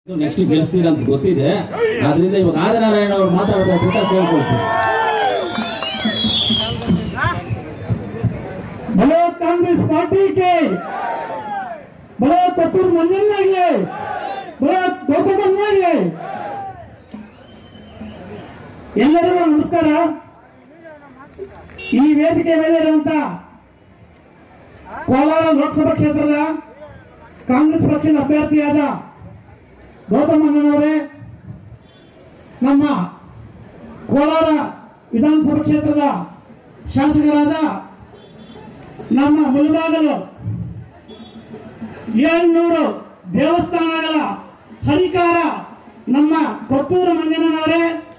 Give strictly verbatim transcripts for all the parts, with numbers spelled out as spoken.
Next ಗೆಲ್ಸ್ತೀರ ಅಂತ ಗೊತ್ತಿದೆ. ಆದ್ರಿಂದ ಇವಾಗ ಆದಿನಾರಾಯಣ ಅವರು ಮಾತಾಡಬೇಕು ಅಂತ ಕೇಳ್ಕೊಳ್ತೀನಿ. बोलो कांग्रेस पार्टी के, बोलो कपूर मंजन्ना के, बोलो गौतमन्ना के. ಎಲ್ಲರಿಗೂ ನಮಸ್ಕಾರ. ಈ ವೇದಿಕೆ ಮೇಲೆ ಇರುವಂತ ಕೋಲಾರ ಲೋಕಸಭಾ ಕ್ಷೇತ್ರದ ಕಾಂಗ್ರೆಸ್ ಪಕ್ಷದ ಅಭ್ಯರ್ಥಿಯಾದ ಗೌತಮಣ್ಣನವರೇ, ನಮ್ಮ ಕೋಲಾರ ವಿಧಾನಸಭಾ ಕ್ಷೇತ್ರದ ಶಾಸಕರಾದ ನಮ್ಮ ಮುಳಬಾಗಲು ಏಳ್ನೂರು ದೇವಸ್ಥಾನಗಳ ಅಧಿಕಾರ ನಮ್ಮ ಕೊತ್ತೂರು ಮಂಜಣ್ಣನವರೇ,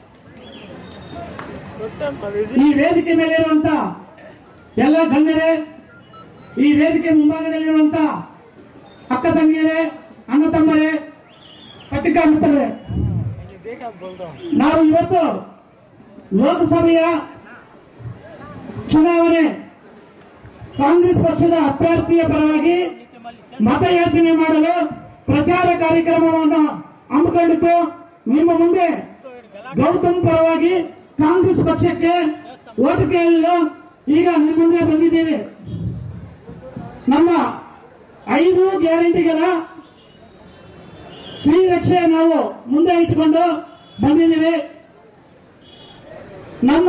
ಈ ವೇದಿಕೆ ಮೇಲೆ ಇರುವಂತ ಎಲ್ಲ ಗಣ್ಯರೇ, ಈ ವೇದಿಕೆ ಮುಂಭಾಗದಲ್ಲಿರುವಂತ ಅಕ್ಕ ತಂಗಿಯರೇ, ಅಣ್ಣ ತಮ್ಮರೇ, ಪತ್ರಿಕಾ ಮಿತ್ರರೇ, ನಾವು ಇವತ್ತು ಲೋಕಸಭೆಯ ಚುನಾವಣೆ ಕಾಂಗ್ರೆಸ್ ಪಕ್ಷದ ಅಭ್ಯರ್ಥಿಯ ಪರವಾಗಿ ಮತಯಾಚನೆ ಮಾಡಲು ಪ್ರಚಾರ ಕಾರ್ಯಕ್ರಮವನ್ನು ಹಮ್ಮಿಕೊಂಡಿದ್ದು, ನಿಮ್ಮ ಮುಂದೆ ಗೌತಮ್ ಪರವಾಗಿ ಕಾಂಗ್ರೆಸ್ ಪಕ್ಷಕ್ಕೆ ಓಟ್ ಕೇಳಲು ಈಗ ನಿಮ್ಮ ಮುಂದೆ ಬಂದಿದ್ದೇವೆ. ನಮ್ಮ ಐದು ಗ್ಯಾರಂಟಿಗಳ ಶ್ರೀರಕ್ಷೆ ನಾವು ಮುಂದೆ ಇಟ್ಟುಕೊಂಡು ಬಂದಿದ್ದೇವೆ. ನಮ್ಮ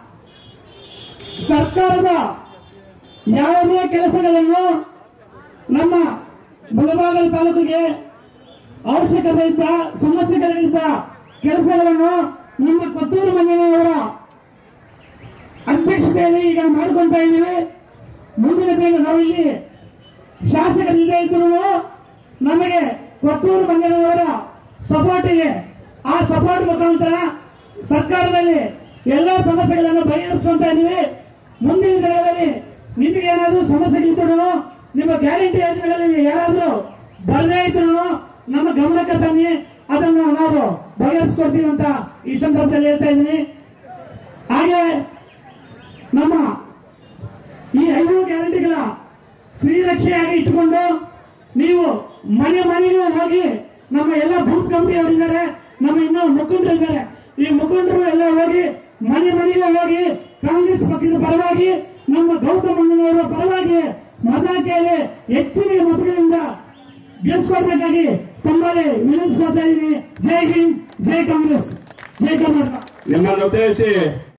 ಸರ್ಕಾರದ ಯಾವುದೇ ಕೆಲಸಗಳನ್ನು ನಮ್ಮ ಮುಳಬಾಗಲು ತಾಲೂಕಿಗೆ ಅವಶ್ಯಕತೆ ಇದ್ದ ಸಮಸ್ಯೆಗಳಿದ್ದ ಕೆಲಸಗಳನ್ನು ನಮ್ಮ ಕೊತ್ತೂರು ಮಂಜಣ್ಣನವರ ಅಧ್ಯಕ್ಷತೆಯಲ್ಲಿ ಈಗ ಮಾಡಿಕೊಳ್ತಾ ಇದ್ದೀವಿ. ಮುಂದಿನ ದಿನ ನಾವು ಇಲ್ಲಿ ಶಾಸಕರಿಲ್ಲದೆ ಇದ್ದರೂ ನಮಗೆ ಕೊತ್ತೂರು ಮಂಜಣ್ಣನವರ ಸಪೋರ್ಟ್ ಇದೆ. ಆ ಸಪೋರ್ಟ್ ಮುಖಾಂತರ ಸರ್ಕಾರದಲ್ಲಿ ಎಲ್ಲ ಸಮಸ್ಯೆಗಳನ್ನು ಬಗೆಹರಿಸುವಂತ ಇದ್ದೀವಿ. ಮುಂದಿನ ದಿನಗಳಲ್ಲಿ ನಿಮಗೆ ಏನಾದರೂ ಸಮಸ್ಯೆ ಇದ್ರೂ, ನಿಮ್ಮ ಗ್ಯಾರಂಟಿ ಯೋಜನೆಗಳಲ್ಲಿ ಯಾರಾದರೂ ಬರದೇ ಇದ್ರು ನಮ್ಮ ಗಮನಕ್ಕೆ ತನ್ನಿ, ಅದನ್ನು ನಾವು ಬಗೆಹರಿಸಿಕೊಡ್ತೀವಿ ಅಂತ ಈ ಸಂದರ್ಭದಲ್ಲಿ ಹೇಳ್ತಾ ಇದ್ದೀನಿ. ಹಾಗೆ ನಮ್ಮ ಈ ಐದು ಗ್ಯಾರಂಟಿಗಳ ಶ್ರೀರಕ್ಷೆಯಾಗಿ ಇಟ್ಟುಕೊಂಡು ನೀವು ಮನೆ ಮನೆಗೂ ಹೋಗಿ, ನಮ್ಮ ಎಲ್ಲ ಬೂತ್ ಕಮಿಟಿ ಅವರಿದ್ದಾರೆ, ನಮ್ಮ ಇನ್ನೂ ಮುಖಂಡರು ಇದ್ದಾರೆ, ಈ ಮುಖಂಡರು ಎಲ್ಲ ಹೋಗಿ ಮನೆ ಮನೆಗೆ ಹೋಗಿ ಕಾಂಗ್ರೆಸ್ ಪಕ್ಷದ ಪರವಾಗಿ ನಮ್ಮ ಗೌತಮಣ್ಣನವರ ಪರವಾಗಿ ಮತ ಕೇಳಿ ಹೆಚ್ಚಿನ ಮತಗಳಿಂದ ಗೆಲ್ಲಿಸಿಕೊಡ್ಬೇಕಾಗಿ ತಮ್ಮಲ್ಲಿ ವಿನಂತಿಸ್ಕೊಳ್ತಾ ಇದ್ದೀನಿ. ಜೈ ಹಿಂದ್, ಜೈ ಕಾಂಗ್ರೆಸ್, ಜೈ ಕರ್ನಾಟಕ. ನಿಮ್ಮನ್ನು ಉದ್ದೇಶಿಸಿ